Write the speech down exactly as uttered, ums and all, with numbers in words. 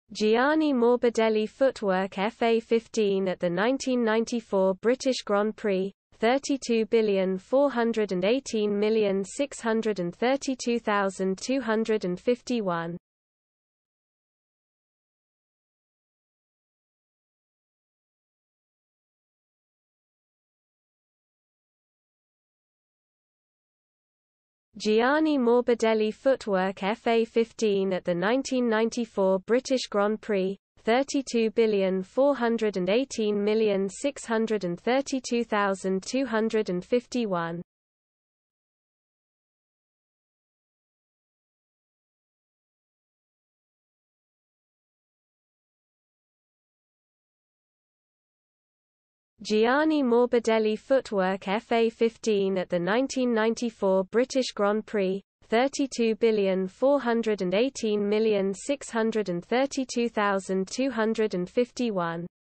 Gianni Morbidelli Footwork F A fifteen at the nineteen ninety-four British Grand Prix, thirty-two billion four hundred eighteen million six hundred thirty-two thousand two hundred fifty-one. Gianni Morbidelli Footwork F A fifteen at the nineteen ninety-four British Grand Prix, thirty-two billion four hundred eighteen million six hundred thirty-two thousand two hundred fifty-one. Gianni Morbidelli Footwork F A fifteen at the nineteen ninety-four British Grand Prix, thirty-two billion four hundred eighteen million six hundred thirty-two thousand two hundred fifty-one.